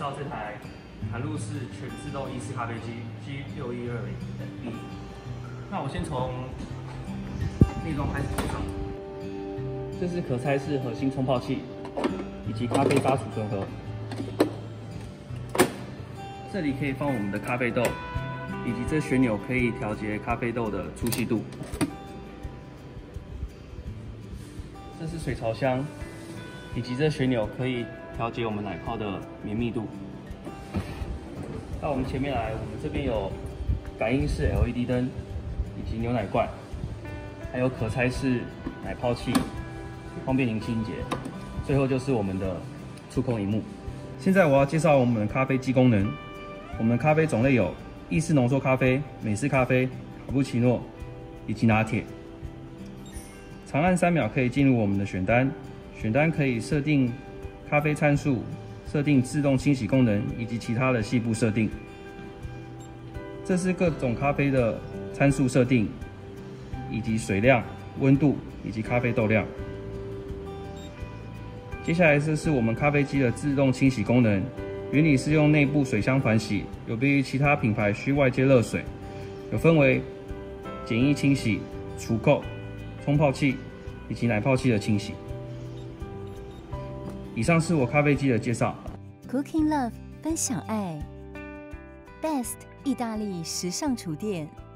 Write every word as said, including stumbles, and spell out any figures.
绍这台韩路式全自动意式咖啡机 G 六一二零 B。那我先从内装开始介绍。这是可拆式核心冲泡器以及咖啡渣储存盒。这里可以放我们的咖啡豆，以及这旋钮可以调节咖啡豆的粗细度。这是水槽箱，以及这旋钮可以调节我们奶泡的绵密度。到我们前面来，我们这边有感应式 L E D 灯，以及牛奶罐，还有可拆式奶泡器，方便您清洁。最后就是我们的触控萤幕。现在我要介绍我们的咖啡机功能。我们的咖啡种类有意式浓缩咖啡、美式咖啡、卡布奇诺以及拿铁。长按三秒可以进入我们的选单，选单可以设定咖啡参数、设定自动清洗功能以及其他的细部设定。这是各种咖啡的参数设定，以及水量、温度以及咖啡豆量。接下来这是我们咖啡机的自动清洗功能。原理是用内部水箱团洗，有别于其他品牌需外接热水，有分为简易清洗、除垢、冲泡器以及奶泡器的清洗。以上是我咖啡机的介绍。 Cooking Love 分享爱 ，Best 意大利时尚厨店。